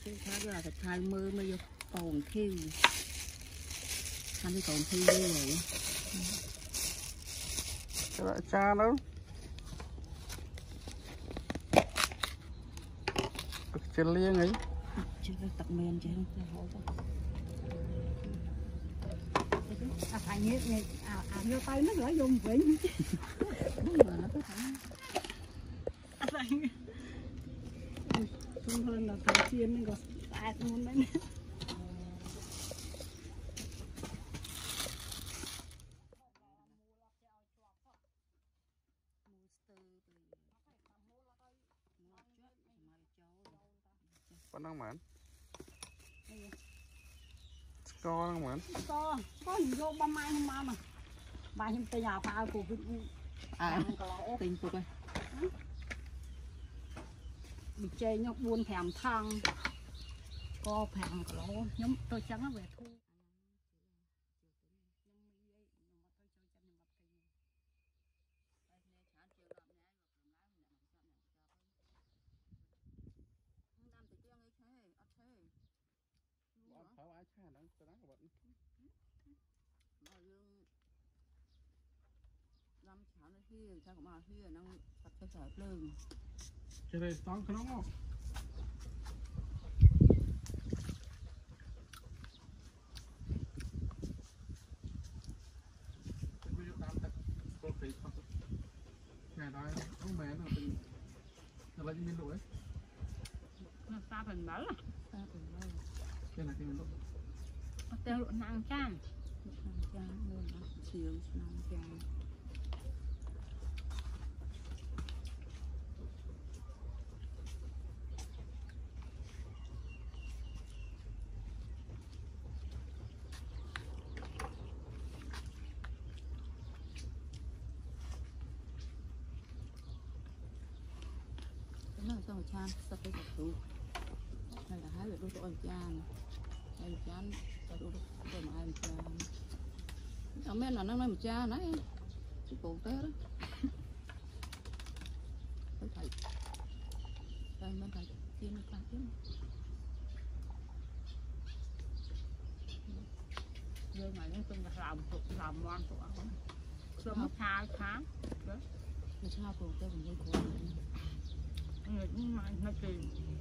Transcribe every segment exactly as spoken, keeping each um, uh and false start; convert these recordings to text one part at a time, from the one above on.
cái khác là cái thay mưa mới vô còn thiêu anh đi còn thiêu đi vậy các bạn cha đâu chân liêng ấy chưa tập miền chứ không à phải như này à à vô tay nó gửi dùng vĩnh đúng rồi nó có thằng không hơn là thằng chiên nên có ai muốn đấy con đang mến con đang mến con có hình vô ba mai không mà ba hình tay nhà phao của cái à tình của tôi bị chơi nhóc buôn thèm thang co thèm của nó nhóm tôi chẳng nó về thu phải ai cha nó cái đó của bạn năm cháu nó khi sao cũng mà khi nó tập cho trẻ lưng cái này tao không không ngày đó ông bé nóเป็นอะไรที่มีหลุย nó xa phần bắn à xa phần bắn cái này thì mình nó tiêu lụa năng chan năng chan luôn đó chiều năng chan nó sao chan sao cái tủ hay là hai đứa tụi chan hay chan tụi tụi tụi mà ai chan ông em là nó nói một cha nãy cái cổ té đó phải thầy đây mình thầy chiên nó khác chứ rồi mà nó tung làm tụi làm ngoan tụi không sớm một hai tháng đó nó sao cổ té cũng như cổ người cũng mà nó kỳ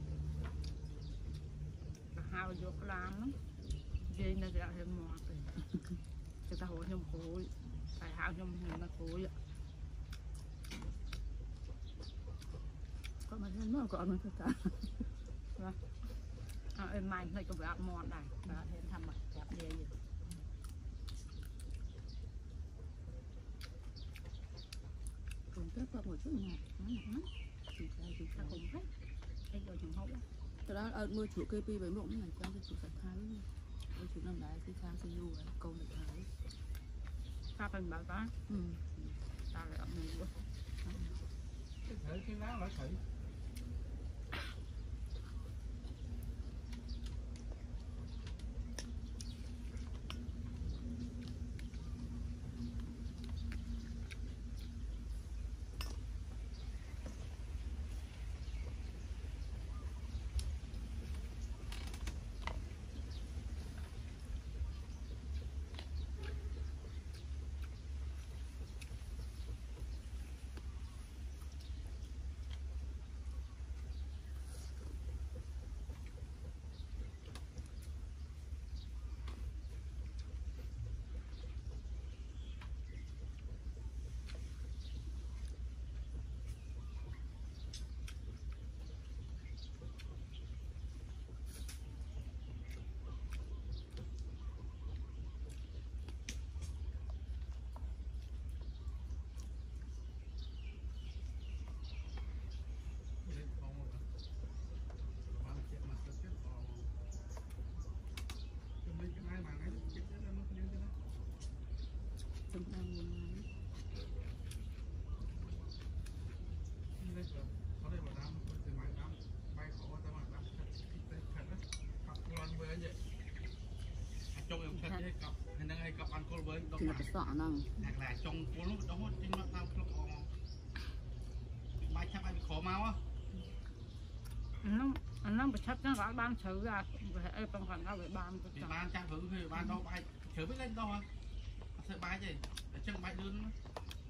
hao vô làm lắm dây nó ra thêm mọt người ta hỏi nhom khối phải hao nhom người ta khối ạ có mà nó còn nó thật cả à em mai này có vẻ mọt này và thêm thăm mặt chặt dây gì còn tết qua một chút ngọt nó ngon thì chúng ta cùng hết đây rồi chúng hậu cái đó ở mưa chủ cây pi với mộng này cho chủ sạch thái mưa chủ năm đấy thì sang xây du câu được thái pha phần bảo ta ừ ta lại mình luôn cái thể cái lá lại thử chúng ta muốn trong em thật hay cặp hay đang hay cặp ăn côn với thì là sọ năng hoặc là trong cuốn lúc đó trên nó tao lúc bài chắc anh khó máu á nó nó nó bị thất nó gọi ban xử ra về trong phần cao về ban thì ban trang hưởng thì ban đâu bay chở biết lên đâu hả sợ bay gì để chân bay đơn nữa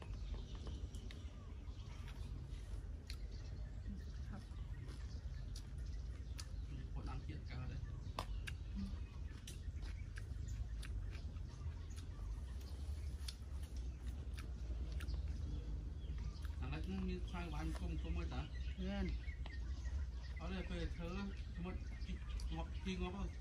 còn ăn kiện cả đấy anh lấy cũng như khoai bán không không mới ta lên ở đây về thơ một ngọc chi ngọc không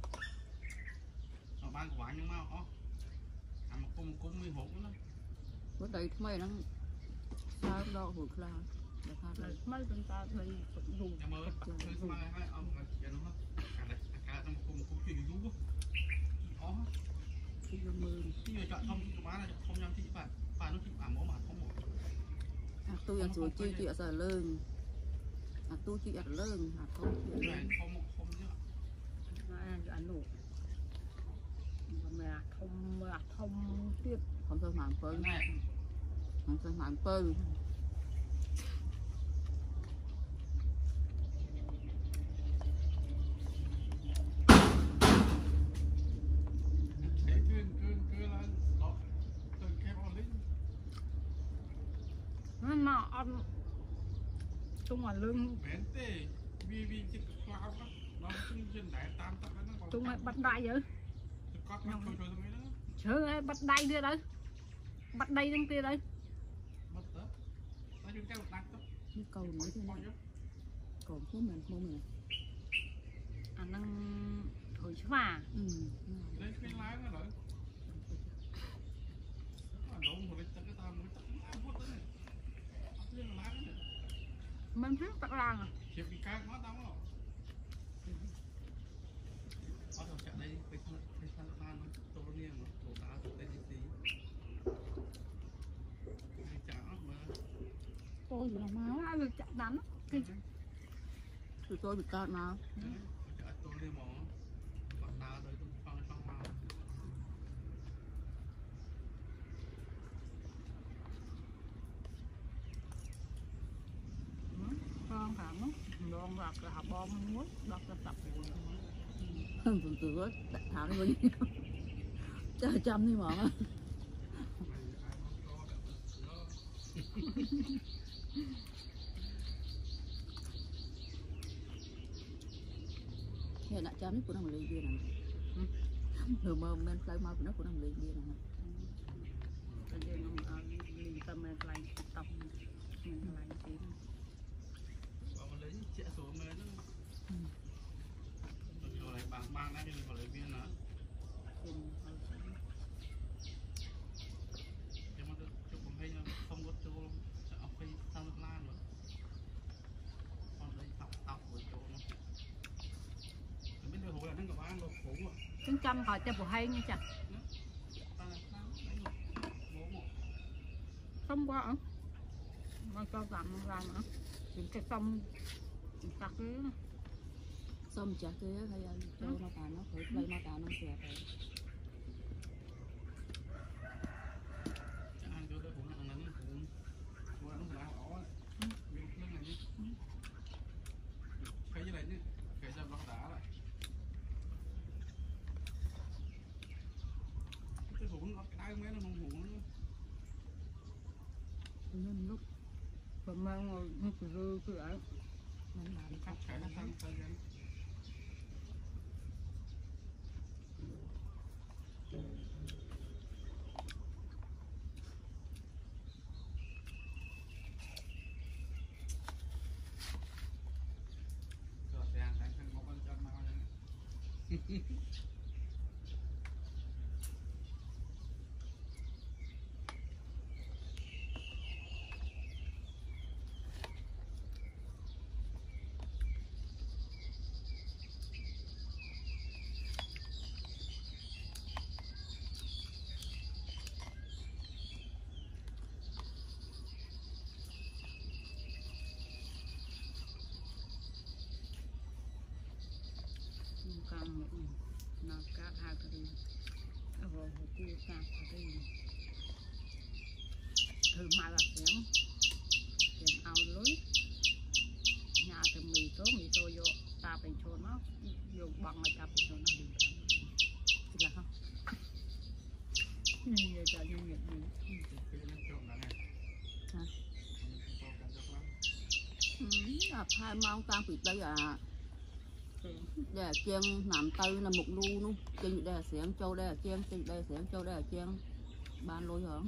ở ban của anh nhưng mà ó ăn một cung cung mới hộp nó bữa đây mấy nó sao đâu hồi là để pha rồi đây mấy chúng ta đi dùng em ơi thứ mà hai ông là chuyện nó cả này cả trong cung cung chuyện rú ó cái vô mưa khi mà chọn không chị bán là không nhắm chị phải phải nó chị bảo mẫu mà không một à tôi ăn chuối chi chị ở giờ lương à tôi chị ở lương à tôi chị này không một không nữa ăn ăn đủ mẹ thông mẹ thông tiếp không sao làm phơi này không sao làm phơi cái cứ cứ cứ là đó từ cái bọn lính nó mà ăn tung ở lưng bén tê vì vì chỉ cloud đó nó cũng trên đại tam tập nó còn tung lại bắt đai vậy có nó trôi trôi mấy đó chứ ấy bắt đai đi đấy bắt đai trong kia đấy mất tớ ta chúng ta một đặt tớ cái cầu nữa thế này cầu phố mình phố mình ăn năng thổi phà ừ lên cái lái nó rồi đúng rồi cái tao mới tao vuốt tới này lên lái này mình hết tặng làng à chụp cái cái nó đóng rồi ở đâu chạy đây cái thằng cái thằng lan nó tổ niên nó tổ đá tổ đây gì cái chả mà tôi thì làm máu ai được chặt đánh cái thì tôi bị cạn nào chả tổ niên mà còn đá tới tôi phong phong vào con cảm nó đòn vào là học bom muối đọt là tập hơn từ từ thả đi bao nhiêu chờ chăm đi mà hiện tại chăm của nó một ly bia này người mơ men play mau của nó của nó một ly bia này cái gì nó mình tâm mình lại tập mình lại tí lấy chạy xuống mấy nó rồi này bằng bằng đã đi vào lấy viên nữa nhưng mà chụp một hay không có chỗ sẽ học hay sang nước lan rồi còn đây học học ở chỗ nó bên đây hồ là nó gặp ăn được khổ à chúng chăm hỏi cho bộ hay như chẳng không qua ở mà cho làm làm nữa cái xong chặt cái xong chặt cái hay cho nó tàn nó phải play nó tàn nó xẹt rồi ăn chỗ đây cũng là nó cũng qua nó là ó viên lưng này cái gì này nhé cái dầm nó đá lại cái hũ nó cái đai mấy nó không hũ nữa nên lúc và mang ngồi nó cứ rư cứ ấy nó làm cắt cái nó sang sang cái rồi thì ăn cái một con chân mau lên càng nó cát hai cái đi rồi hồi kia cát cái đi thử mà là tiếng tiếng ao lối nhà thì mì có mì tô vô ta phải cho nó dùng bằng là ta phải cho nó đi thì là không như vậy cho nhân nghiệp gì cái nó trộn lại này hả cho cả cho lắm là hai mong tăng bị tới à đây là chiên làm tư là một lu luôn trên đây là xẻng châu đây là chiên trên đây là xẻng châu đây là chiên ban lối hả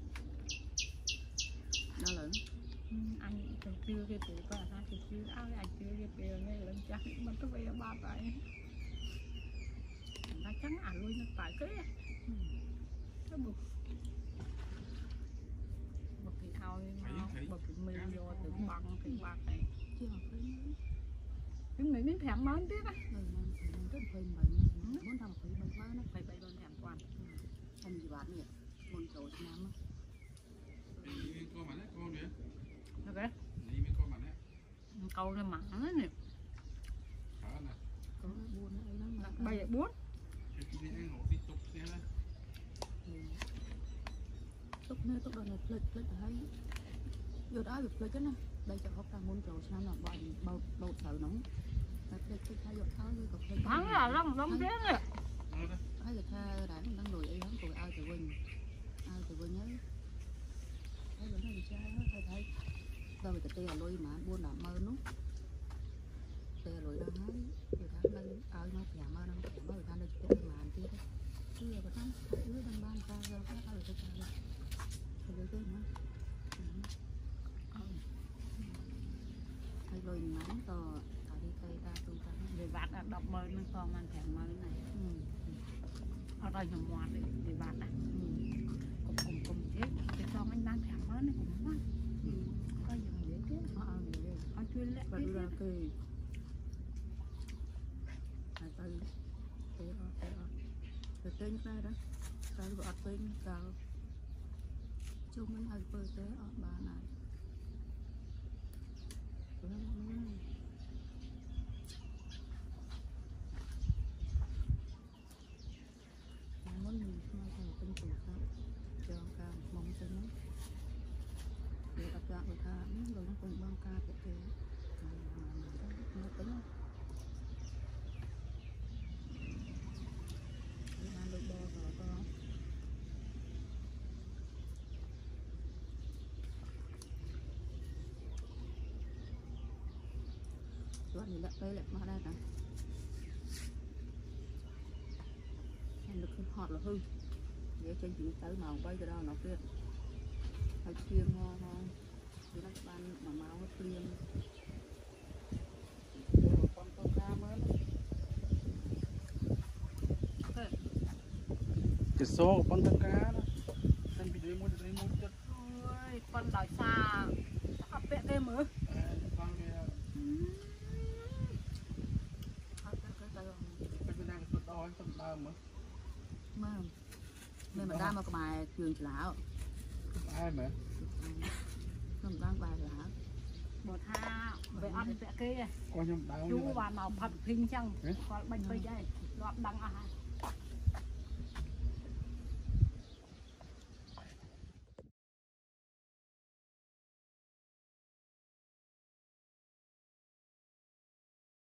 nó lớn anh chưa cái tuổi qua ta thì chưa áo anh chưa cái bèo này lên chắc mình có bèo ba tay nó trắng à luôn nó phải cái cái bực bực thì thôi bực thì mì vô từ bằng từ bạc này chứ không phải cái này đến thèm mến tiếp á người mình mình rất phê mình muốn làm phê mình quá nó phải bay lên thèm quan thành gì bạn nhỉ muốn trội nam á đi coi mà đấy con nữa ok đi mấy con mà đấy câu lên mặn á nè khá là có buồn ấy lắm bây giờ bốn cái kia ăn hổ đi tục xe đấy tục nơi tục đó là lịch lịch thấy vô đó được lịch chứ nè đây cho học ta muốn trội nam là bao bao bao thợ nóng tại cái cái thay dọn tháo với cặp thắng là lắm lắm thế nè thấy người ta đã đang lùi ấy lắm tụi ai từ quỳnh ai từ quỳnh nhớ thấy vẫn là cha nó thấy thấy đâu bị tê là lùi mà buôn làm mơ nút tê lùi đang nói người ta đang ai nó thèm mơ đang thèm mơ người ta đang tê mà ăn kia chứ giờ người ta dưới đang ban ca rồi các ta được cái cha rồi thì được cái nữa thấy lùi nắng to ở đi cây ta tu ta để vặt đọc mơ nó con ăn thèm mơ này ở đây nhầm ngoan để để vặt này cùng cùng cùng chết cái con anh đang thèm mơ này cũng ngon có dùng dễ chết họ ăn gì đây ăn chuyên lẽ và đưa ra cây hai tay té ở té ở té tên ra đó tay vợ tên cao chung mấy hai bơ té ở ba này món gì mà thằng tinh chủ sao cho cao mong cho nó để đặt ra người ta những người nó cùng ban ca của cái nó tính để ăn được bò rồi con chuyện gì lại đây lại mà đây nè ăn được không hot là hư để trên chuyện tới nào bay từ đâu nào kia hay chiên ngon ngon thì nó ban mà máu nó chiên rồi con tôm ca mới cái số con tôm cá đó chân bị đấy mua đấy mua chất ôi con đòi xa ấp bẹ đây mới con kia cái cái đang sụt đau sụt đau mà mà nên mà ra mà cái bài trường lão ai mà nó đang bài là một ha về ăn bẹ kia con nhom đau chú và nào phật kinh chăng còn bánh bây giờ loạn đằng à